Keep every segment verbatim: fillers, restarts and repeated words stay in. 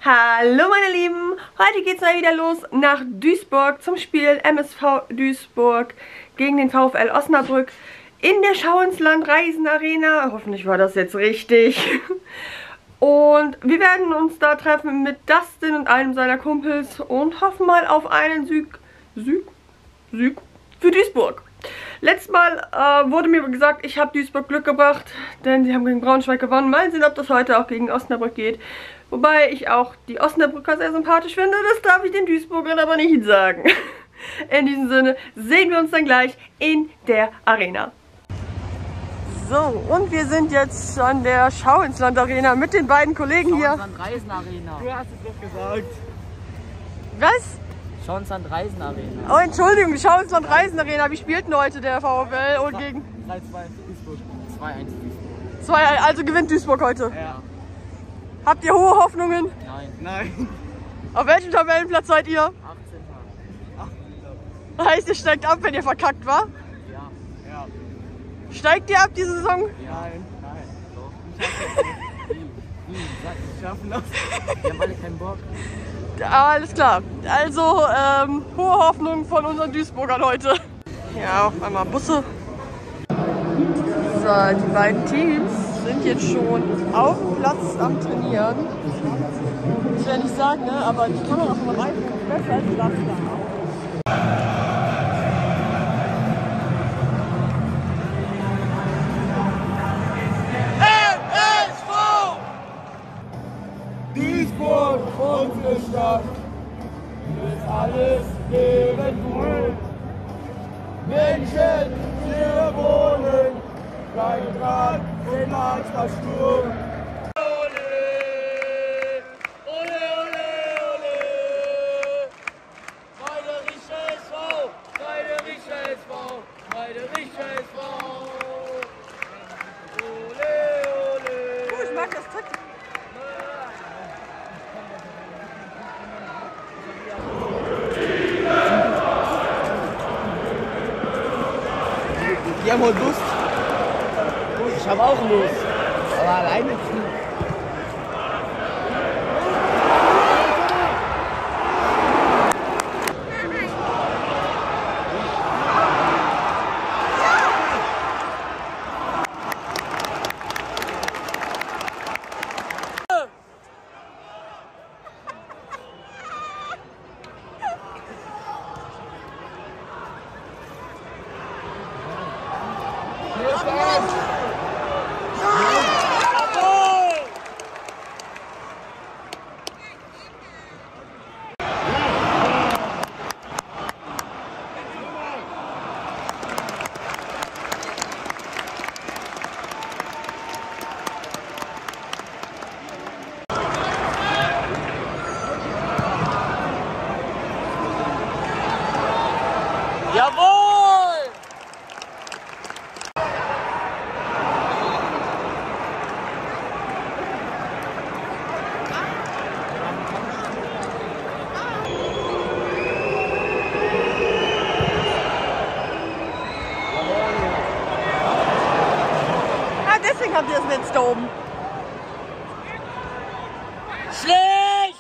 Hallo meine Lieben, heute geht es mal wieder los nach Duisburg zum Spiel M S V Duisburg gegen den VfL Osnabrück in der Schau ins Land Reisen Arena. Hoffentlich war das jetzt richtig. Und wir werden uns da treffen mit Dustin und einem seiner Kumpels und hoffen mal auf einen Sieg, Sieg, Sieg für Duisburg. Letztes Mal äh, wurde mir gesagt, ich habe Duisburg Glück gebracht, denn sie haben gegen Braunschweig gewonnen. Mal sehen, ob das heute auch gegen Osnabrück geht. Wobei ich auch die Osnabrücker sehr sympathisch finde, das darf ich den Duisburgern aber nicht sagen. In diesem Sinne sehen wir uns dann gleich in der Arena. So, und wir sind jetzt an der Schau ins Land Arena mit den beiden Kollegen hier. Schau ins Land Reisen Arena. Du hast es doch gesagt. Was? Schau ins Land Reisen Arena. Oh, Entschuldigung, die Schau ins Land Reisen Arena. Wie spielten heute der VfL und gegen drei zwei Duisburg. zwei eins Duisburg. zwei, also gewinnt Duisburg heute. Ja. Habt ihr hohe Hoffnungen? Nein. Nein. Auf welchem Tabellenplatz seid ihr? achtzehnter. Heißt, ihr steigt ab, wenn ihr verkackt war? Ja. Ja. Steigt ihr ab diese Saison? Nein. Nein. Doch. Wie? Wie? Sag, Wir schaffen das. wir haben alle keinen Bock. Alles klar. Also, ähm, hohe Hoffnung von unseren Duisburgern heute. Ja, auf einmal Busse. So, die beiden Teams sind jetzt schon auf dem Platz am Trainieren. Ich will nicht sagen, ne, aber die Kamera von Reifen ist besser als das da. Duisburg, unsere Stadt, ist alles neben gut. Menschen, hier wohnen, kein Grad im Marschall Sturm. Ole, ole, ole, ole. Schweinerische S V, Schweinerische S V, Schweinerische S V. Ole, ole. Oh, ich mag das Tritt. Die haben heute Lust. Ich habe auch Lust. Aber alleine nicht. Jawohl! Ah, deswegen habt ihr das Netz da oben. Schlecht!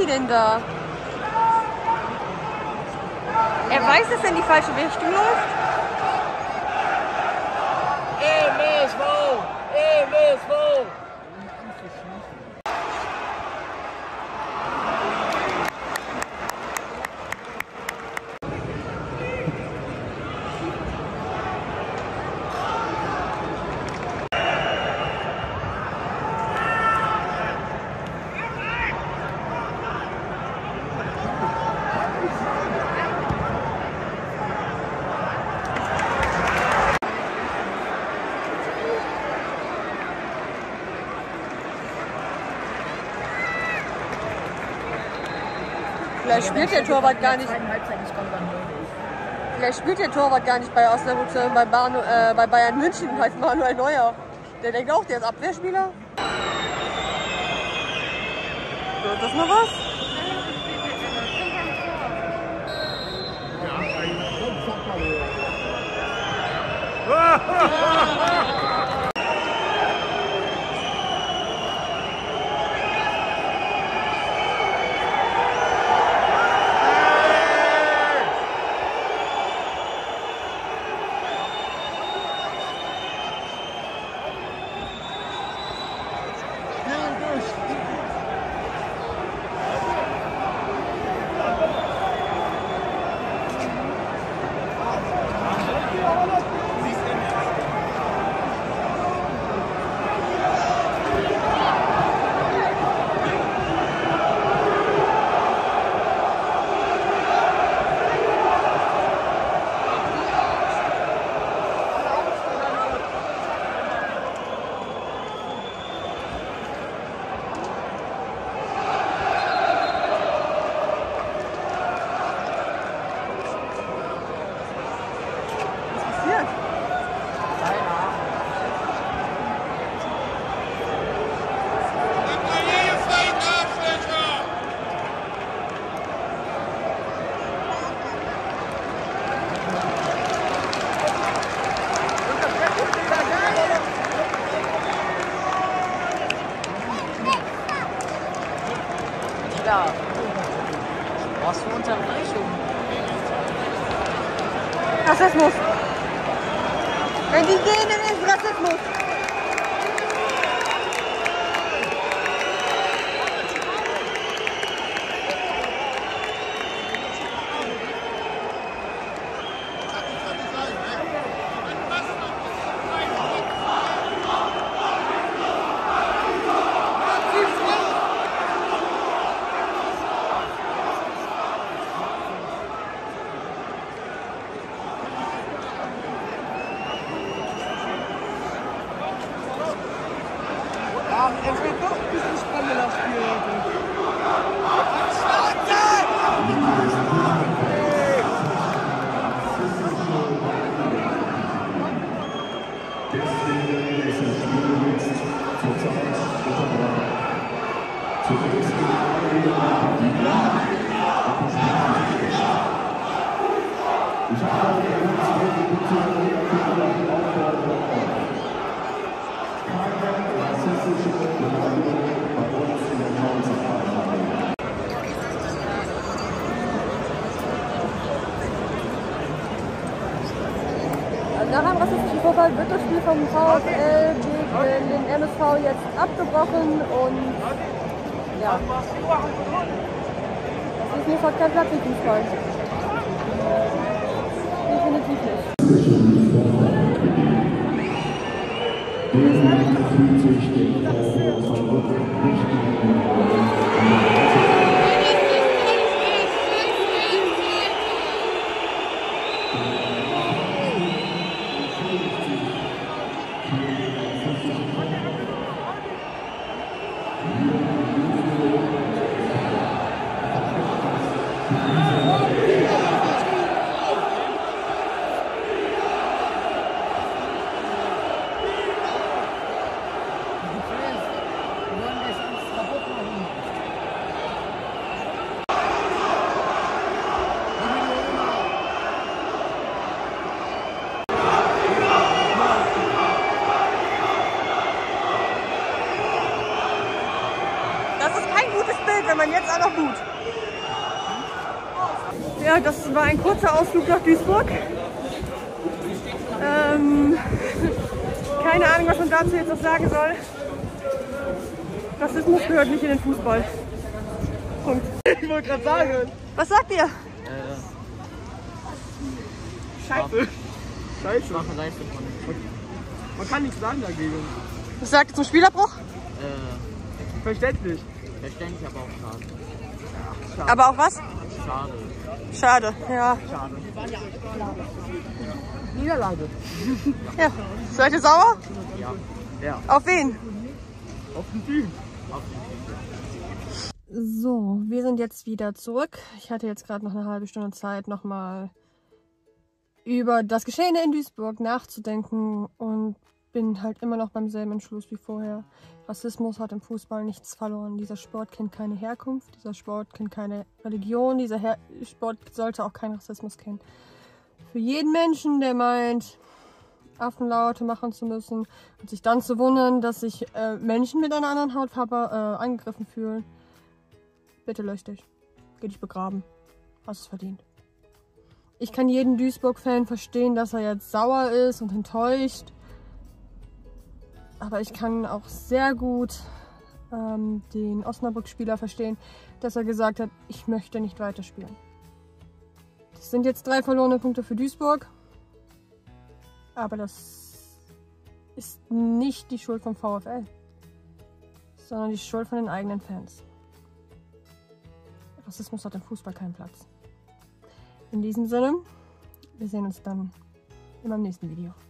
denn da? Er weiß, dass er in die falsche Richtung läuft. M S V! M S V! Vielleicht spielt der Torwart gar nicht. Vielleicht spielt der Torwart gar nicht bei Osnabrück, sondern bei, Bahn, äh, bei Bayern München, heißt Manuel Neuer. Der denkt auch, der ist Abwehrspieler. Wird das noch was? Digga, was für Unterbrechung. Rassismus. Wenn die gehen, dann ist Rassismus. Es wird doch ein bisschen spannender das Spiel heute. Nach einem rassistischen Vorfall wird das Spiel vom VfL gegen den M S V jetzt abgebrochen und ja, das ist mir fast kein Platz im Fußball. Definitiv nicht. Die Fans wollen das uns kaputt machen. wenn man jetzt auch noch boot. Ja, das war ein kurzer Ausflug nach Duisburg. Ähm, keine Ahnung, was man dazu jetzt noch sagen soll. Rassismus gehört nicht in den Fußball. Punkt. Ich wollte gerade sagen. Was sagt ihr? Äh, Scheiße. Scheiße. schwache Leistung von dem Man kann nichts sagen dagegen. Was sagt ihr zum Spielabbruch? Äh, Verständlich. verständlich, aber auch schade. Schade. Aber auch was? Schade. Schade, ja. Schade. Niederlage. Ja. Seid ihr sauer? Ja. Ja. Auf wen? Auf den Team. Auf den So, wir sind jetzt wieder zurück. Ich hatte jetzt gerade noch eine halbe Stunde Zeit, nochmal über das Geschehene in Duisburg nachzudenken und bin halt immer noch beim selben Entschluss wie vorher. Rassismus hat im Fußball nichts verloren. Dieser Sport kennt keine Herkunft, dieser Sport kennt keine Religion, dieser Her Sport sollte auch keinen Rassismus kennen. Für jeden Menschen, der meint, Affenlaute machen zu müssen und sich dann zu wundern, dass sich äh, Menschen mit einer anderen Hautfarbe äh, angegriffen fühlen, bitte lösch dich. Geh dich begraben. Hast es verdient. Ich kann jeden Duisburg-Fan verstehen, dass er jetzt sauer ist und enttäuscht. Aber ich kann auch sehr gut ähm, den Osnabrück-Spieler verstehen, dass er gesagt hat, ich möchte nicht weiterspielen. Das sind jetzt drei verlorene Punkte für Duisburg. Aber das ist nicht die Schuld vom VfL, sondern die Schuld von den eigenen Fans. Rassismus hat im Fußball keinen Platz. In diesem Sinne, wir sehen uns dann in meinem nächsten Video.